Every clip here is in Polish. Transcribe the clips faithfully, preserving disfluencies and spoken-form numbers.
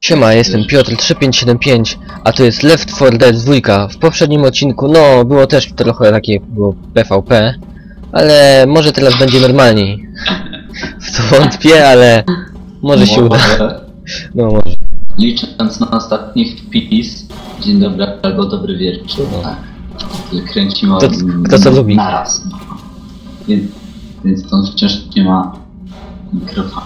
Siema, jestem Piotr trzy pięć siedem pięć, a to jest Left four Dead dwa. W poprzednim odcinku, no, było też trochę takie, było P V P, ale może teraz będzie normalniej. W to wątpię, ale może się uda. No może. Licząc na ostatni wpis, dzień dobry albo dobry wieczór, no. Tak. Kręcimy Kto, kto co lubi. naraz. No. Więc, więc to wciąż nie ma mikrofonu.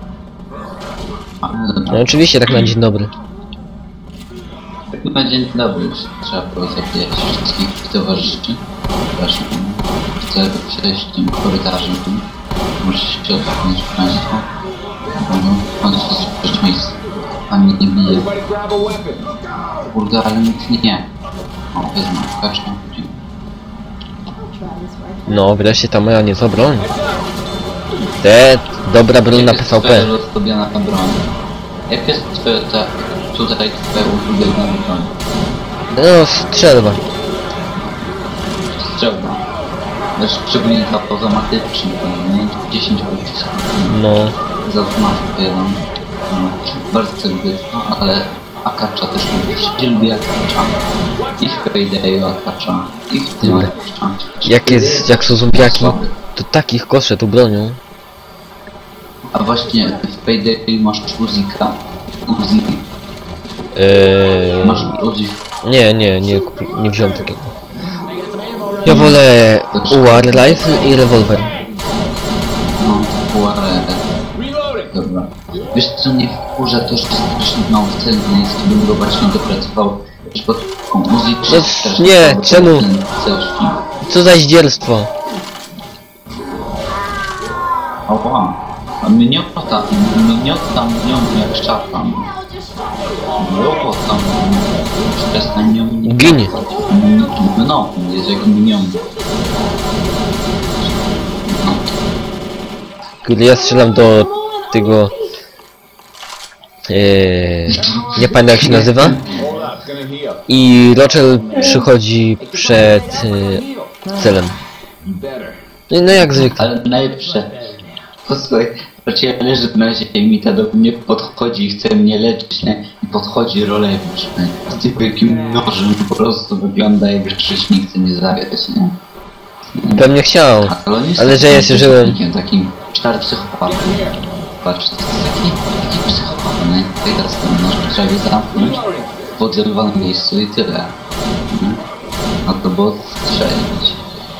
No oczywiście tak na dzień dobry. Tak na dzień dobry już trzeba było zabijać wszystkich towarzyszy. Przepraszam, chcę przejść tym korytarzem. Muszę się odpchnąć państwo. Bo on się zrzucić miejsce. A mnie nie bije. Kurde, ale nic nie. O, wezmę, kaczkę. No, wreszcie ta moja niezła broń. Te dobra broń na P V P. Rozrobiona broń. Jak jest twoja ta, tutaj twoja ulubiona broń? No, strzelba. Strzelba. Też szczególnie ta pozamatyczna, nie? dziesięć pocisków. No. Z automatu jedną. No, bardzo lubię to, ale Akacza też lubię. Lubię Akacza. I w Paydayu Akacza. I w tym Akacza. Jak jest, jak są zombiaki, to takich koszę tą bronią. A właśnie w Paydayu masz Uzika. Uzi. Eee... Masz Uzi. Nie, nie, nie, nie wziąłem takiego. Ja wolę War Rifle i rewolwer. No, War Dobra. Wiesz co mnie wkurza, to że strasznie mało celny jest, bym go właśnie dopracował. Wiesz, bo Uzi no, nie, czemu? Co za zdzierstwo? Oła. A miniota, miniota mówią jak szarpam. Miniota przestań nią nie... Ginie. No, jest jak minion. No. Kurde, ja strzelam do tego... Eee, nie pamiętam jak się nazywa. I Rochelle przychodzi przed e, celem. No jak zwykle. Ale najlepsze. Posłuchaj, raczej ja leżę na ziemi, ta do mnie podchodzi i chce mnie leczyć, nie? I podchodzi Rolewicz, nie? Z tym wielkim nożem po prostu wygląda jak żeś nie chce mnie zabiać, nie? Pewnie chciał, ale, ale że ja się żyłem. Takim czarny psychopat. Patrz, to jest taki, taki psychopat, nie? I teraz ten noż trzeba go zamknąć w odzerowanym miejscu i tyle. Nie? A to było strzelić.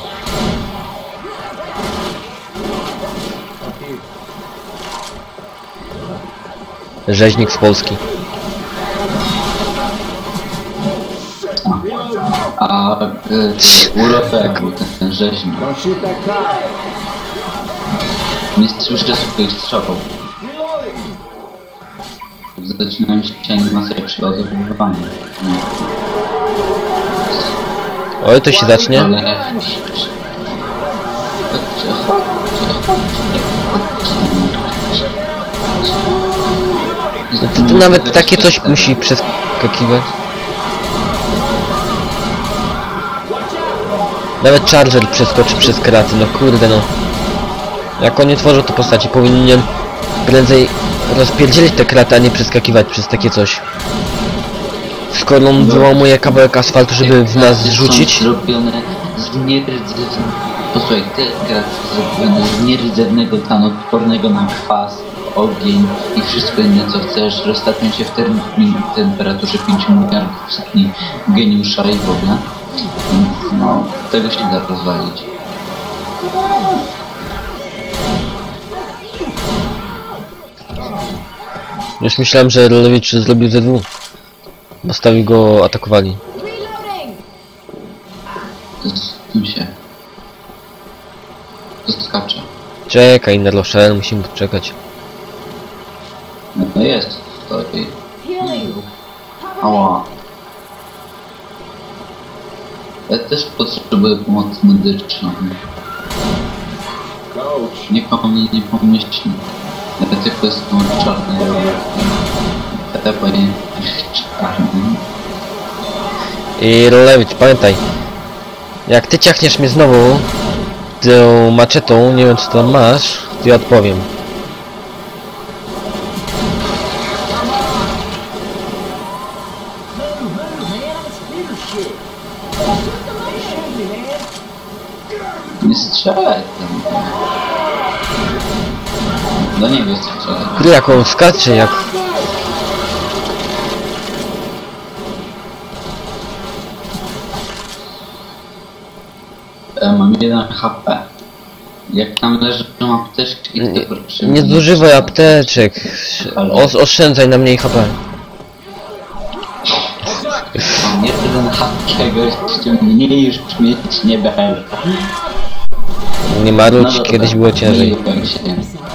Rzeźnik z Polski. A, a urofek był ten, ten rzeźnik. Nie słyszę swoich strzałów. Zaczynałem się animację przygotowywania. Oj, to się zacznie. Ale... To, to nawet takie coś musi przeskakiwać. Nawet Charger przeskoczy przez kraty, no kurde no. Jak oni tworzą te postaci, powinien prędzej rozpierdzielić te kraty, a nie przeskakiwać przez takie coś. Skoro on wyłamuje kawałek asfaltu, żeby w nas zrzucić. Zrobione z nierdzewnego... Posłuchaj, te kraty zrobione z nierdzewnego tanu, odpornego na kwas, ogień i wszystko inne co chcesz, roztapią się w term temperaturze pięć miliardów stopni geniusza i w ogóle. No, tego się da rozwalić. Już myślałem, że Rolewicz zrobił Z W. Zostawi go, atakowali. Tu się. Zaskaczę. Czekaj na Rochelle, musimy czekać. No jest, stoi. Ała. Ja też potrzebuję pomocy medyczną. Nikomu mnie nie pomieści. Ja tylko jestem od czarnej rowery. Ja powinien być czarny. I Rolewicz, pamiętaj. Jak ty ciachniesz mnie znowu tą maczetą, nie wiem czy to masz, to ja odpowiem. Nie strzelaj tam. Do niego strzelaj. Kurde, jak on skacze, jak... E, mam jeden H P. Jak tam leży apteczki, to proszę... Nie zużywaj apteczek. Os oszczędzaj na mniej H P. Mam jeden H P, gościu, mniej już mieć nie będę. Nie marudź, dobra, kiedyś było ciężej. nie bałem się.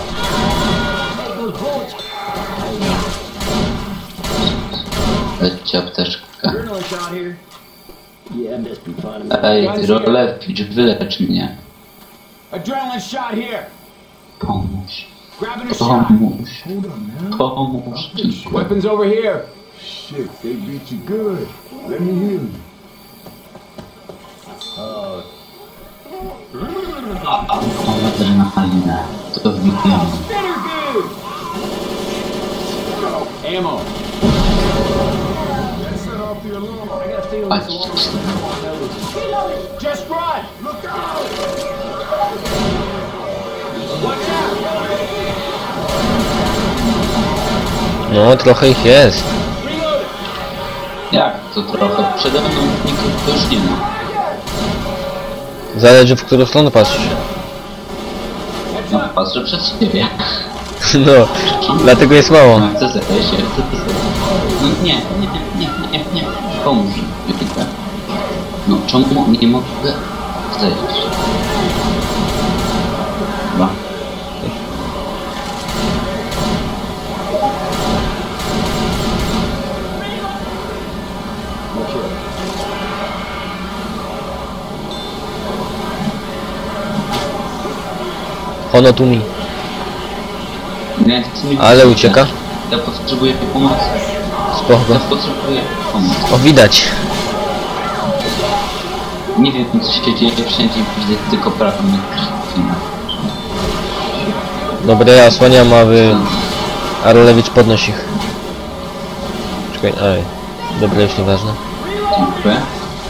Weźcie apteczkę. Ej, Rolepicz, wylecz mnie. Adrenaline shot here. Pomóż. Grabbing a shot. Pomóż. Pomóż. Dziękuję. Weapons over here. Shit, they beat you good. Let me hear you. Mam adrenalinę. To wbijamy. Better good. Ammo. Set off the alarm. I gotta feel Patrzcie. Just run. Look out! Watch out. No, trochę ich jest. Reload it. Jak to trochę? Przede mną nikogo już nie ma. Zależy, w którą stronę patrzysz. No, patrzę przed siebie. No, dlatego jest mało. No, chcę zejść, chcę zejść. No nie, nie, nie, nie, nie. Pomóż mi, Wikipę. No, czemu nie mogę zejść? Chyba. Ono tu mi. Nie, chcę mi Ale ucieka. Ja potrzebuję pomocy. Spoko. Ja potrzebuję pomocy. O, widać. Nie wiem, co się dzieje, wszędzie widzę tylko prawą krwina. Dobra, ja osłaniam, a wy... Arolewicz podnosi ich. Czekaj, aj. Dobra, już nieważne. Dziękuję.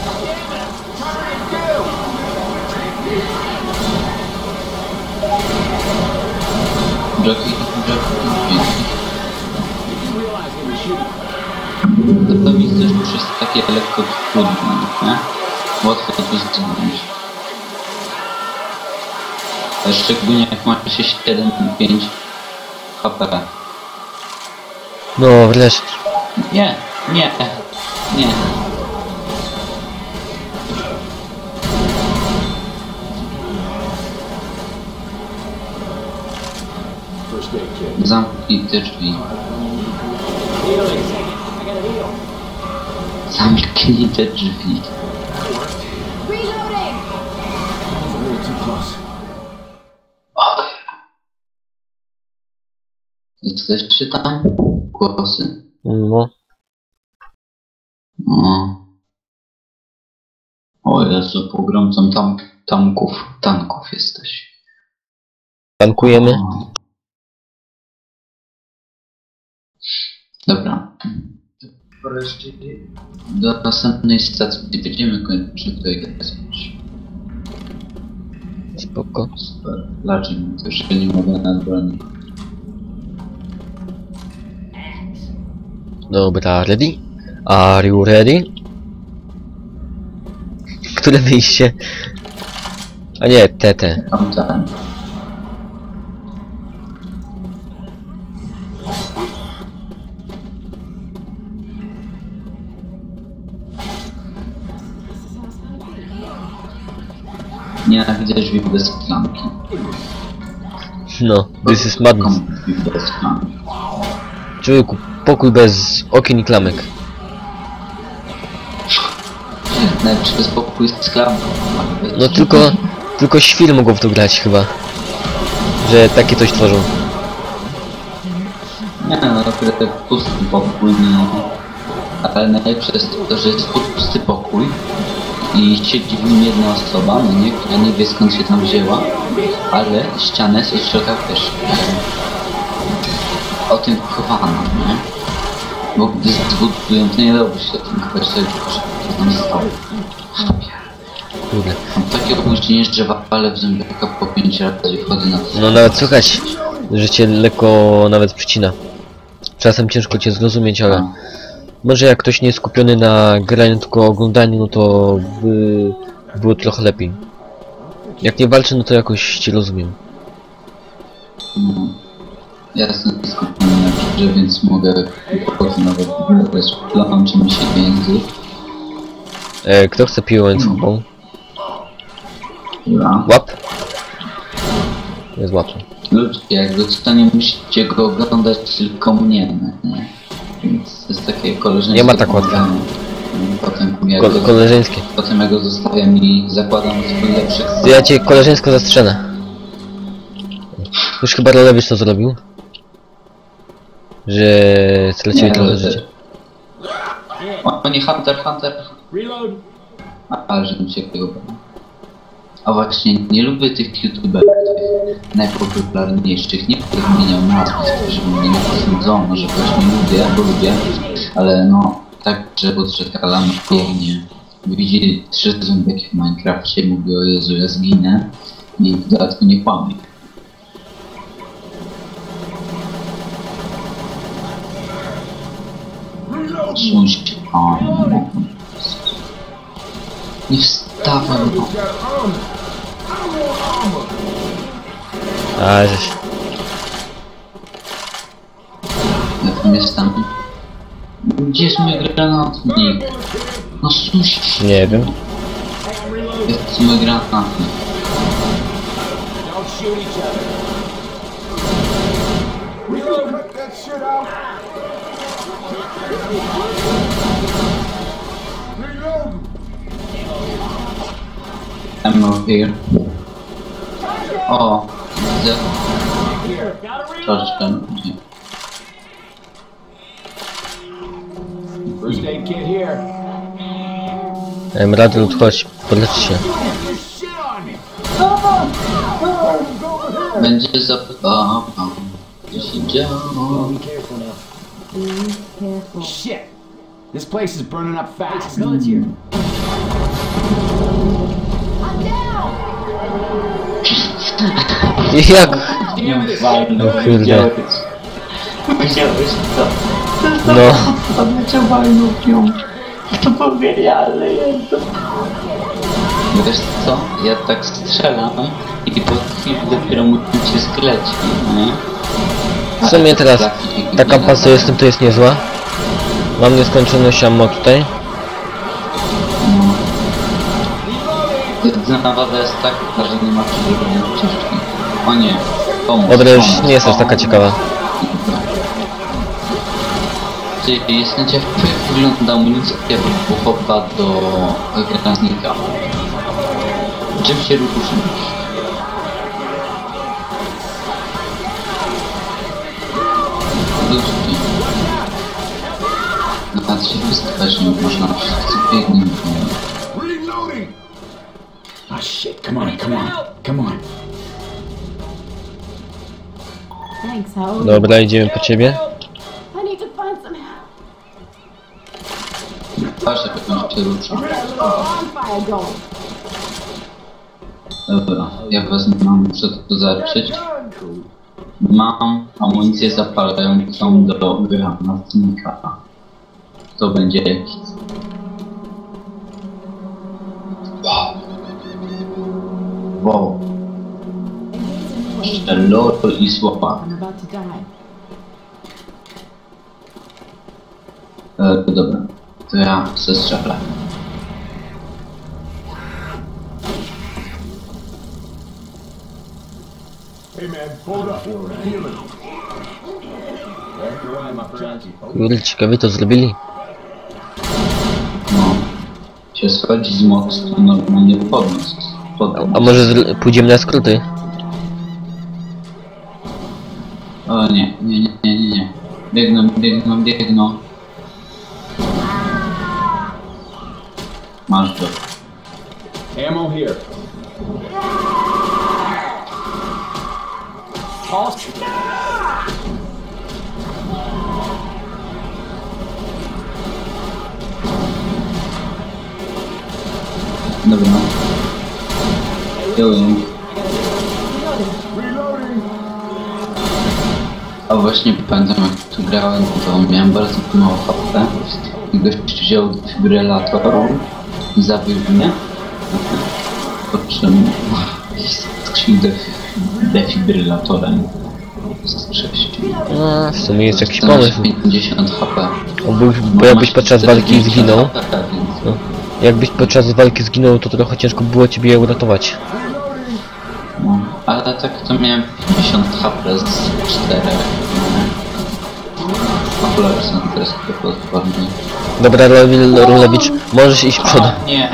Jockey, jockey, to, to widzę, że już jest takie lekko trudne, nie? Łatwo to zdjąć. A szczególnie jak ma się siedem pięć H P. No, wreszcie. Nie, nie, nie. First aid kit. Zamknij te drzwi. Healing. I gotta heal. Zamknij te drzwi. Reloading! A little too close. Jesteście tam? Głosy. No. O. O Jezu, pogromcą tam tanków, tanków jesteś. Tankujemy. O. Dobra. Wreszcie do następnej stacji będziemy kończyć tutaj gadać. Spoko. Super. Dlaczego? To jeszcze nie mogę na broni. Dobra, ready? Are you ready? Które wyjście? A nie, te, te. Tam, tam. Nienawidzę drzwi bez klamki. No, this is madness. Komu drzwi bez klamki? Człowieku, pokój bez okien i klamek. Najlepszy bez pokój z klamką. No tylko, tylko świry mogą w to grać chyba. Że takie coś tworzą. Nie no, akurat pusty pokój, no. Ale najlepsze jest to, że jest pusty pokój i siedzi w nim jedna osoba, no nie, która nie wie skąd się tam wzięła, ale ściana jest od środka też o tym chowano, nie? Bo gdy zbudują, to nie dałoby się o tym chować, co tam zostało. Kurde. Mam takie opóźnienie, że walę w zębiaka po pięć razy i wchodzę na to. No nawet słychać, że cię lekko nawet przycina. Czasem ciężko cię zrozumieć, ale A, może jak ktoś nie jest skupiony na graniu, tylko oglądaniu, no to by było trochę lepiej. Jak nie walczę, no to jakoś cię rozumiem. no. Ja jestem skupiony na grze, więc mogę potem nawet wybrać plan, czy mi się język. E, kto chce piłę łańcuchową? Ja. Łap? Jest łatwo. Ludzie, jakby to nie musicie go oglądać, tylko mnie, nie? Więc to jest takie koleżeńskie Nie ma tak łatwo. pomaganie. Potem ja, Ko go, koleżeńskie. potem ja go zostawiam i zakładam swój lepszych To ja cię koleżeńsko zastrzelę. Już chyba Rolewicz to zrobił. Że straciłeś trochę życia. O, o nie, Hunter, Hunter. Reload. A, ale że mi się tego bawi. A właśnie, nie lubię tych youtuberów, tych najpopularniejszych, nie których zmieniał nazwisk, żeby mnie nie posądzono, że właśnie lubię, bo lubię, ale no, tak, że podczekalam pięknie. Widzieli trzy zombieki w Minecrafcie, mówię, o Jezu, ja zginę i w dodatku nie kłamię. Słuchaj, o, no. Nie wstawaj, no. Got armor. I want armor. A, żeś. Ja tam jestem. Gdzie jest mój granatnik? No suś, Nie wiem. jest mój granatnik. Don't shoot each other. Reload. Cut that shit out. Reload. Ammo here. O, widzę Gotta reload. troszkę. First aid kit here. Emerald, chodź, podlecz się. Get shit on me. Będzie zabawą. Co się działo? Be careful now. Shit. This place is burning up fast. Guns here. Jak? Damn it, it's Walno, O kurde. widziałeś. Widziałeś to? No. Odleciał walną pią. To było genialne, jest to. Wiesz co? Ja tak strzelam i po chwili dopiero mu się skleci, nie? W sumie teraz ta kampa co jestem, to jest niezła. Mam nieskończoność ammo tutaj. Jedyna wada jest taka, że nie ma przebiegania ucieczki. O nie, pomóż, Dobra, już pomóż, nie jest aż taka pomóż. ciekawa. Ty, jestem ciekaw, jak wygląda amunicja wybuchowa do granatnika. Czym się różni? Ludzki. Nawet się wystawać nie można, wszyscy biegną. Reloading. Oh shit, come on, come on, come on. Thanks, how? Dobra, idziemy po ciebie. I need to find some help. Patrz, jak on się rusza. Got a little bonfire going. Dobra, ja wezmę, muszę to zacząć. Mam amunicję zapalającą do granatnika. To będzie jakiś. Wow. Wow. Jeszcze lol i słowa. I'm about to die. E, to dobra, to ja zestrzelę. Hey man, hold up. Healing. Kurde, ciekawie to zrobili. No. Się schodzi z mostu normalnie podnos. Podnos. A może zr- pójdziemy na skróty? O nie, nie, nie, nie, nie, nie. Biegną, biegną, biegną. Masz go. Ammo here. Pulse. Dobra. Healing. A właśnie pamiętam jak tu grałem, to miałem bardzo mało H P i gość wziął defibrylator, zabił mnie, po czym strzelił def defibrylatorem z sześciu. No, w sumie jest jakiś pomysł. pięćdziesiąt H P. Bo, byś, bo jakbyś podczas walki zginął, no, jakbyś podczas walki zginął, to trochę ciężko było ciebie uratować. No, ale tak to miałem pięćdziesiąt H P z czterech. Okulary są teraz tylko odporne. Dobra, Rulewicz, możesz iść przodem. A, nie.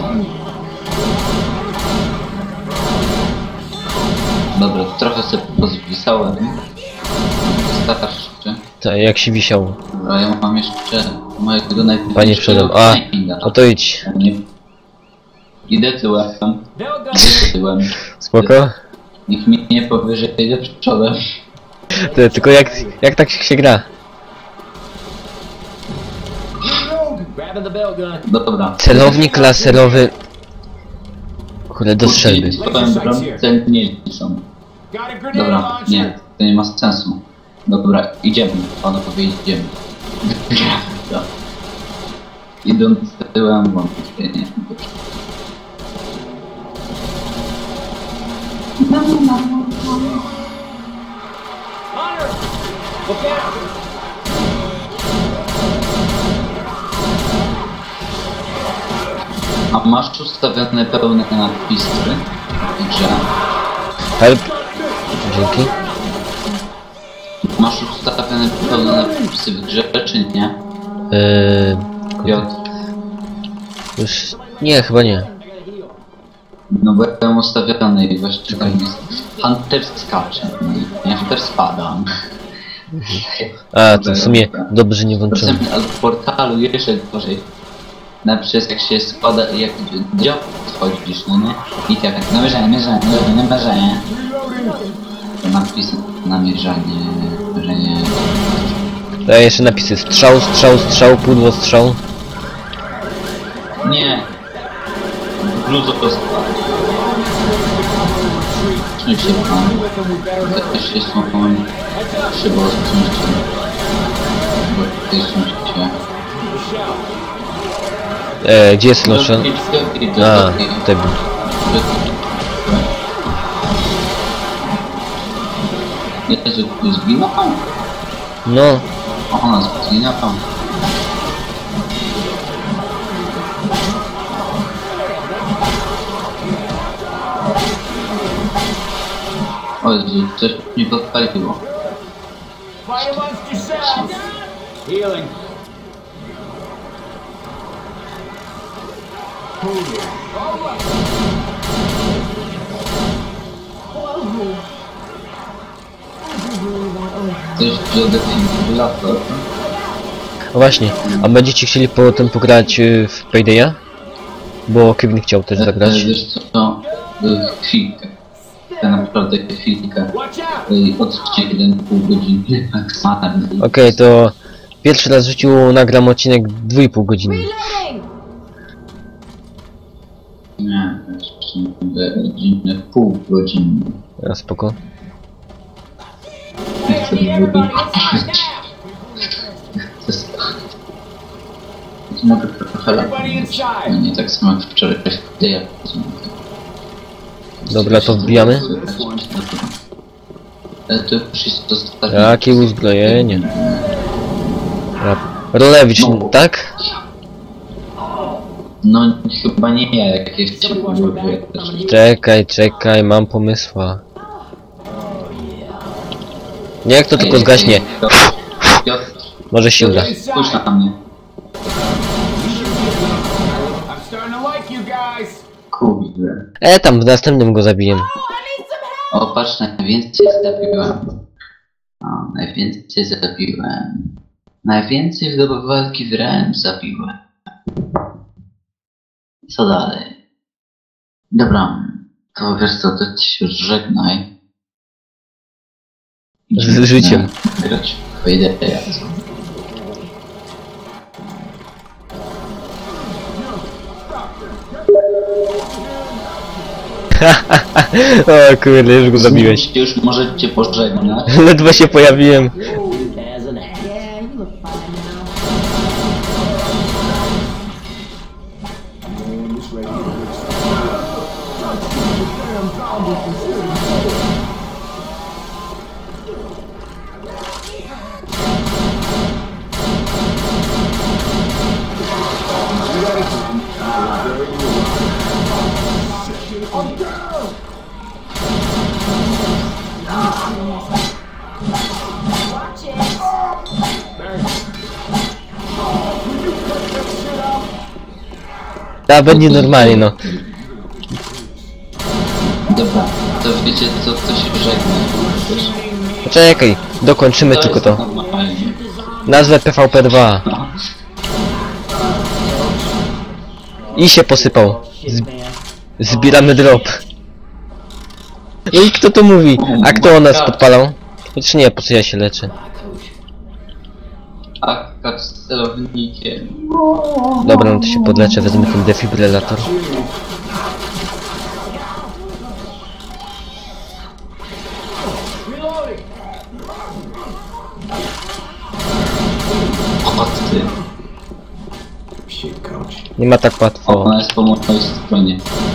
Dobra, trochę sobie pozwisałem. Starszy. Tak, jak się wisiał. Dobra, ja mam jeszcze mojego najpierw. Panie przodem. A, no to idź. Idę tyłem. Idę tyłem. Spoko. Nikt mi nie powie, że idę przodem. Ty, tylko jak, jak tak się gra? Grabbing the bell gun. Dobra. Celownik laserowy. Kurde, do strzelby. Powiem wam, celniejsi są. Got a grenade Dobra, launcher. nie, to nie ma sensu. Dobra, idziemy. Panowie, idziemy. Dobra. Idąc tyłem, wam nie, nie, dobrze. Hunter! Look out! A masz ustawione pełne napisy w grze? Help. Dzięki. Masz ustawione pełne napisy w grze, czy nie? Eee, Piotr. już... Nie, chyba nie. No bo ja mam ustawione i właśnie tam jest Hunter skacze, ja Hunter spadam. A, to w sumie dobrze nie włączyłem. Proszę, ale w portalu jeszcze gorzej. Na przykład jak się składa, jak dział wchodzisz, no nie? I tak jak namierzanie, namierzanie, namierzanie, namierzanie. To napis namierzanie, namierzanie. Daję jeszcze napisy strzał, strzał, strzał, pudło, strzał. Nie. Bluzo to składa. Czym się pan? Też jest słowem trzeba odciąć. Bo tutaj są się. Eee, gdzie jest Lotion? A, tutaj był. Jezu, tu zginął? No, O, ona zginął. O Jezu, coś mi podpaliło. Fire amongst yourselves! Healing. Coś wziął defibrylator. no właśnie. A będziecie chcieli potem pograć y, w Paydaya? Bo Kevin chciał też zagrać. E, Wiesz co, y, chwilkę. Tak naprawdę chwilkę. Watch out! Y, Odcinek jeden pół godziny maksymalnie. Okej, to pierwszy raz w życiu nagram odcinek dwa i pół godziny. Reloading! Nie, jeszcze godzinę, pół godziny. A, spoko. Nie chcę Everybody mówić. inside now! Chcę spać. Mogę trochę lat. No nie tak samo jak wczoraj, gdy ja Dobra, to wbijamy. Ale to już jest dostać. Jakie uzbrojenie. Rolewicz, No. tak? No chyba nie ja, jak jest ci mówię. Czekaj, czekaj, mam pomysła. Niech to tylko zgaśnie. Piotr, Może się uda. spójrz na mnie. I'm starting to like you guys! Kurde. E, tam w następnym go zabiję. Oh, I need some help! O, patrz, najwięcej zabiłem. O, najwięcej zabiłem. Najwięcej w dobie walki wręcz zabiłem. Co dalej? Dobra, to wiesz co, to ty się żegnaj. Z życiem. Grać w Paydaya. O kurde, już go zabiłeś. Już możecie pożegnać. Ledwo się pojawiłem. As an ass. Yeah, you look fine now. Man, this lady looks damn zombie considered. I'm down! Watch it. A będzie normalnie, no. Dobra, to wiecie co, to się żegna. Wiesz? Poczekaj, dokończymy To tylko jest to. normalnie. Nazwę P V P dwa. No. I się posypał. Z zbieramy drop. No i kto to mówi? A kto o nas podpalał? Chociaż nie, po co ja się leczę? A jak z celownikiem. Dobra, no to się podleczę, wezmę ten defibrylator. O ty. Shit, coach. Nie ma tak łatwo. Ona jest po mojej stronie.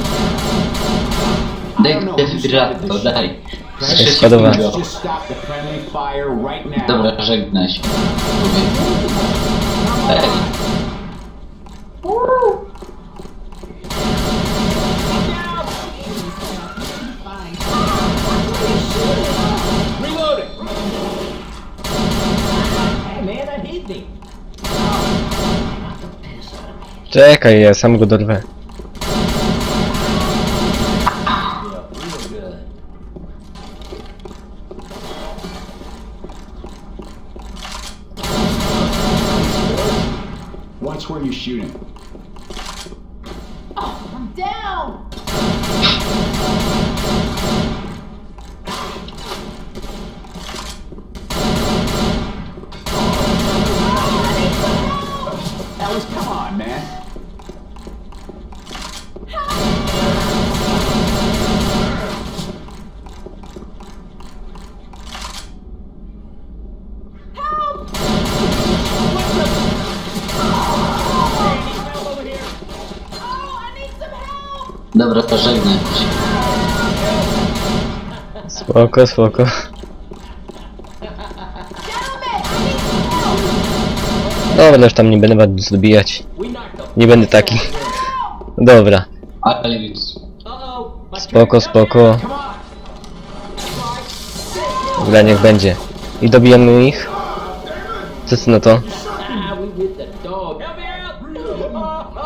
Daj defibrylator, daj. Słyszę cię, Składowa. Kingo. Just stop the friendly fire right now. Dobra, żegnaj się. Ej. Reloading. Hey man, that hit me. Czekaj, ja sam go dorwę. Watch where you're shooting. I'm down. Alice, come on, man. Oh, I need some help. Dobra, to żegnaj się. Spoko, spoko. Dobra, no już tam nie będę was zabijać. Nie będę taki. Dobra, Ale już. spoko, spoko. Dobra, niech będzie. I dobijamy ich. Co ty na to? Ah, we get the dog. Help me out!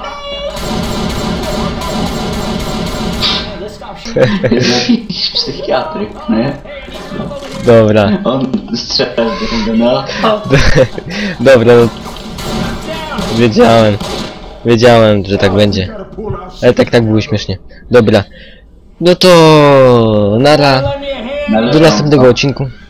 Let's stop shooting. Jest jakiś psychiatryk, nie? Dobra. On strzela do niego, no. Dobra, no. Wiedziałem. Wiedziałem, że tak będzie. Gotta pull out Ale tak, tak było śmiesznie. Dobra. No to... Nara. Lend me a hand. Należy Do wam następnego to. odcinku.